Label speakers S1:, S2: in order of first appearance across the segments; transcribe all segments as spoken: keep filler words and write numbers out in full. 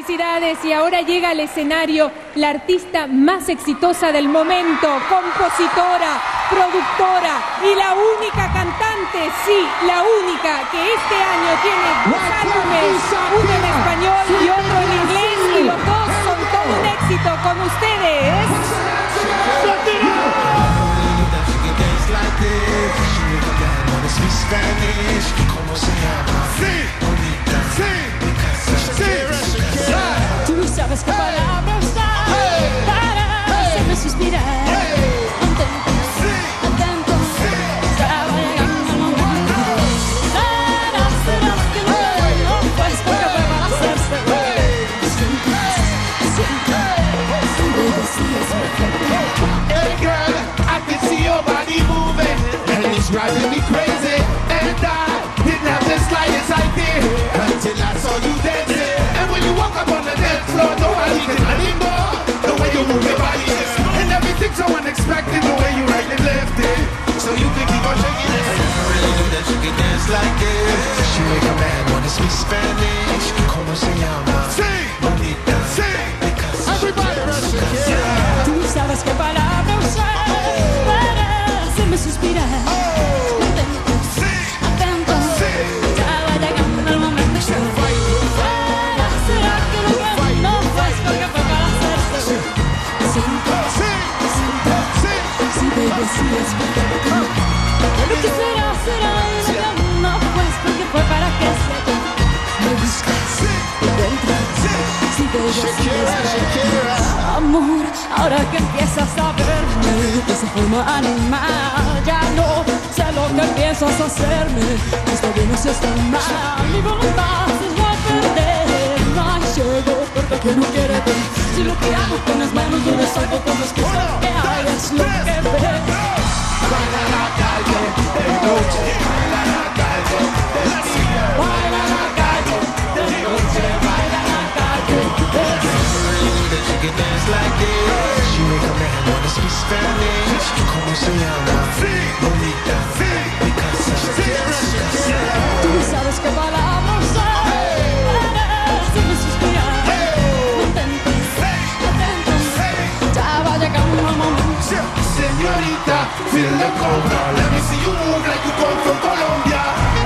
S1: Felicidades, y ahora llega al escenario la artista más exitosa del momento, compositora, productora y la única cantante, sí, la única que este año tiene dos álbumes, uno en español y otro en inglés, y los dos son todo un éxito. Con ustedes,
S2: Tú sabes qué palabra usar para hacerme suspirar. Atento, atento, estaba llegando el momento. Será, será que no puedo, pues porque fue para hacerse. Siento, siento, baby, sí es perfecto.
S3: Hey girl, I can see your body moving, and it's driving me crazy. And I didn't have the slightest idea until I saw you dancing. And when you walk up on the dance floor, nobody can anymore. The way you move your body is, and everything's so unexpected. The way you right and left it, so you can keep on shaking it. I never really knew that she could dance like this. She make a man wanna speak Spanish. Como se llama? Sí, bonita. Sí, everybody rush it.
S2: Tú sabes qué palabra usar para hacerme suspirar. Atento, atento, estaba llegando el momento. Será, será que no puedo, no pues porque fue para hacerse. Siento, siento, sí baby, sí es perfecto. Lo que será, será y no pues porque fue para que se yo. Me buscas dentro, sí baby, sí es perfecto. Amor, ahora que empiezas a verme de esa forma animal, ya no sé lo que empiezas a hacerme. Está bien o si está mal, mi voluntad es no perder. No hay ciego porque que no quiere ver. Si lo que hago con las manos no es algo como es que lo que hay es lo que ves.
S3: Baila la calle de noche, baila la calle de día, baila la calle de noche, baila la calle de día. She can dance like this. She make a man wanna speak Spanish. Como se llama? Bonita. Because Shakira.
S2: Tú sabes qué palabra usar para hacerme suspirar. Atento, atento, ya va llegando el momento.
S3: Señorita, feel the conga. Let me see you move like you come from Colombia.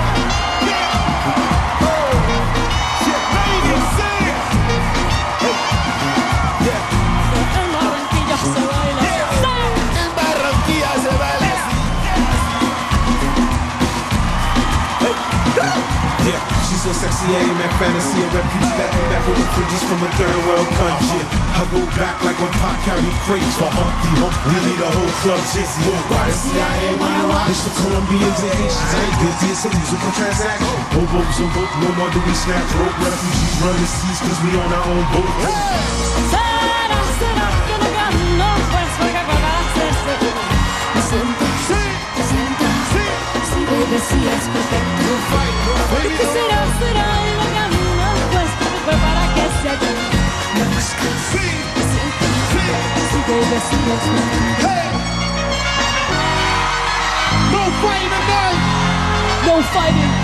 S4: She's so sexy, I ain't that fantasy. A refugee back and back with refugees from a third world country. I go back like when Pop carried crates for Humpty Hump. We need a whole club jizzy. Why the C I A wanna watch? It's the Colombians and Haitians. I ain't busy, it's a musical transaction. Hobos and boat, no more do we snatch rope. Refugees run the seas cause we on our own boat.
S2: Será, será que no ganó, pues porque fue para hacerse. Me siento, me siento, sí baby, sí es perfecto. ¿Qué será, será y no ganó, pues porque fue para que se haya. Me busca, me siento, sí baby, sí es perfecto.
S3: No fighting tonight.
S2: No fighting.